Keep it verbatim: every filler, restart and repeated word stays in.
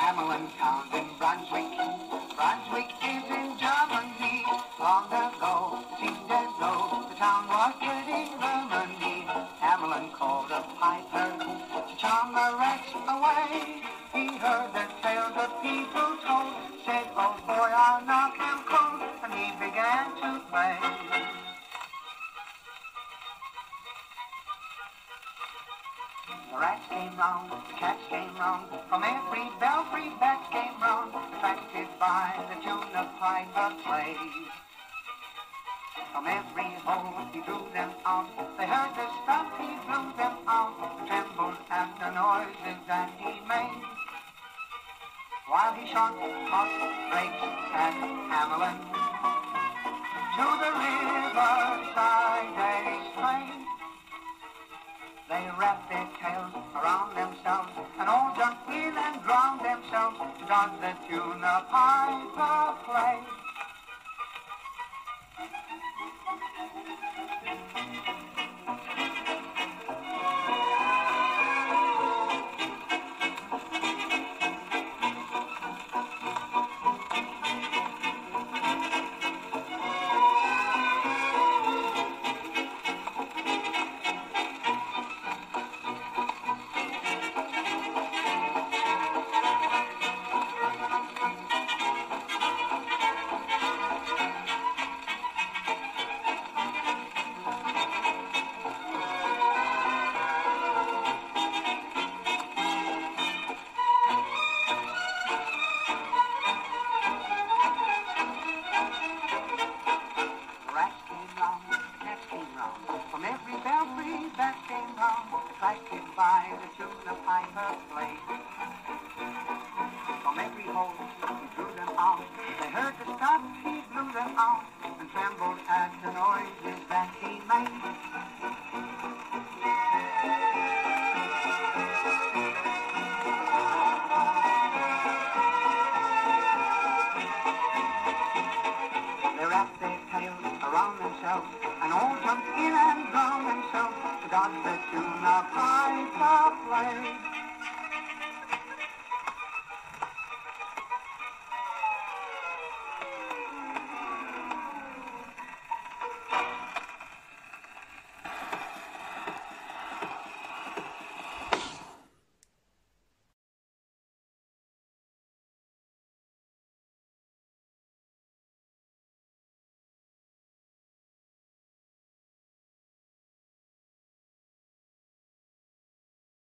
Hamelin town in Brunswick. Brunswick is in Germany. Long ago, it seemed as though the town was getting Germany. Hamelin called a piper to charm the rats away. He heard the tales that people told, said, "Oh boy, I'll knock him cold," and he began to play. The rats came round, the cats came round, from every belfry bats came round, attracted by the tune the piper played. From every hole he drew them out, they heard the stuff he blew them out, trembled at the noises that he made. While he shot hot grapes at Hamelin, to the riverside they strayed. They wrapped their tails around themselves and all jumped in and drowned themselves to dance the tune the piper played.